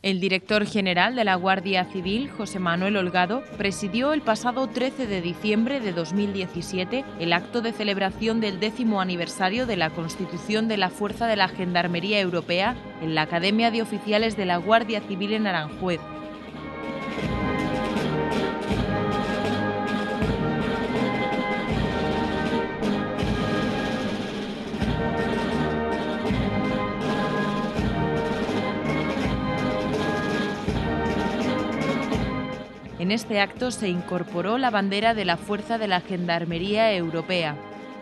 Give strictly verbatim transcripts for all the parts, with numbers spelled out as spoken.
El director general de la Guardia Civil, José Manuel Holgado, presidió el pasado trece de diciembre de dos mil diecisiete el acto de celebración del décimo aniversario de la constitución de la Fuerza de la Gendarmería Europea en la Academia de Oficiales de la Guardia Civil en Aranjuez. En este acto se incorporó la bandera de la Fuerza de la Gendarmería Europea.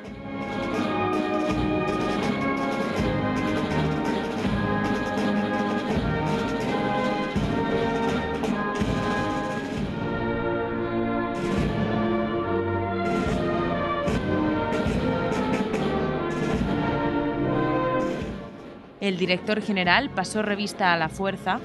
El director general pasó revista a la fuerza.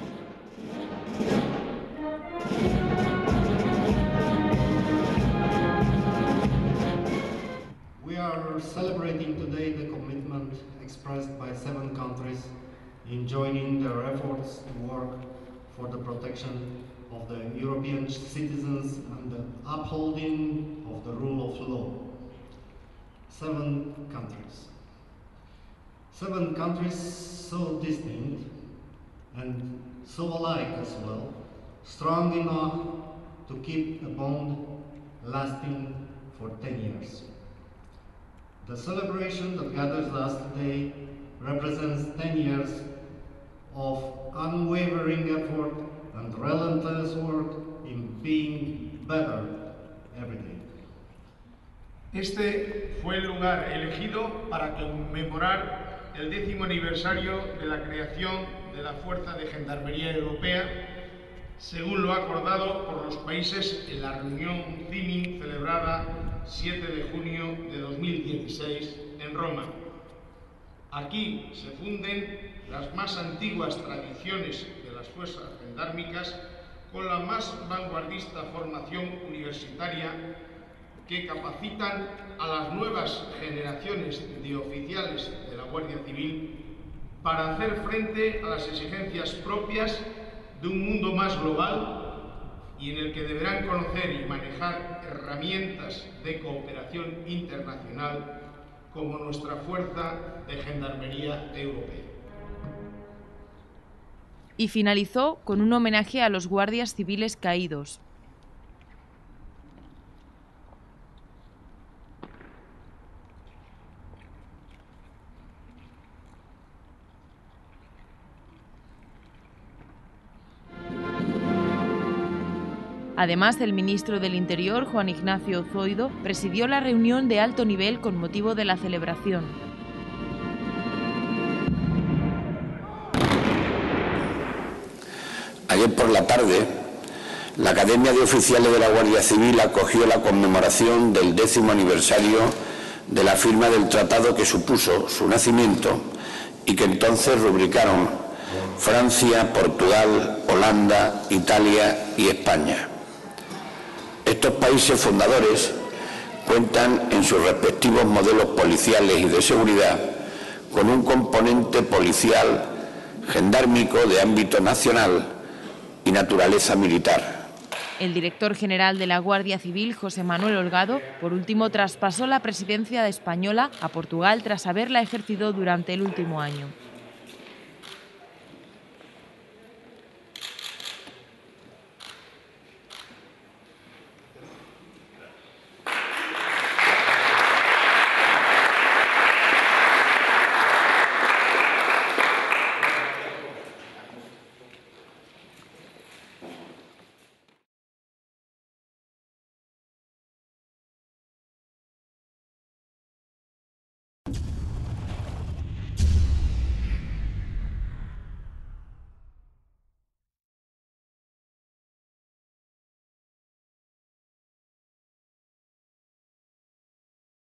We are celebrating today the commitment expressed by seven countries in joining their efforts to work for the protection of the European citizens and the upholding of the rule of law. Seven countries. Seven countries so distinct and so alike as well, strong enough to keep a bond lasting for ten years. The celebration that gathers us today represents ten years of unwavering effort and relentless work in being better every day. Este fue el lugar elegido para conmemorar el décimo aniversario de la creación de la Fuerza de Gendarmería Europea, según lo acordado por los países en la reunión C I M I celebrada siete de junio de dos mil dieciséis en Roma. Aquí se funden las más antiguas tradiciones de las fuerzas gendármicas con la más vanguardista formación universitaria que capacitan a las nuevas generaciones de oficiales de la Guardia Civil para hacer frente a las exigencias propias de un mundo más global y en el que deberán conocer y manejar herramientas de cooperación internacional como nuestra Fuerza de Gendarmería Europea. Y finalizó con un homenaje a los guardias civiles caídos. Además, el ministro del Interior, Juan Ignacio Zoido, presidió la reunión de alto nivel con motivo de la celebración. Ayer por la tarde, la Academia de Oficiales de la Guardia Civil acogió la conmemoración del décimo aniversario de la firma del tratado que supuso su nacimiento y que entonces rubricaron Francia, Portugal, Holanda, Italia y España. Estos países fundadores cuentan en sus respectivos modelos policiales y de seguridad con un componente policial gendármico de ámbito nacional y naturaleza militar. El director general de la Guardia Civil, José Manuel Holgado, por último traspasó la presidencia española a Portugal tras haberla ejercido durante el último año.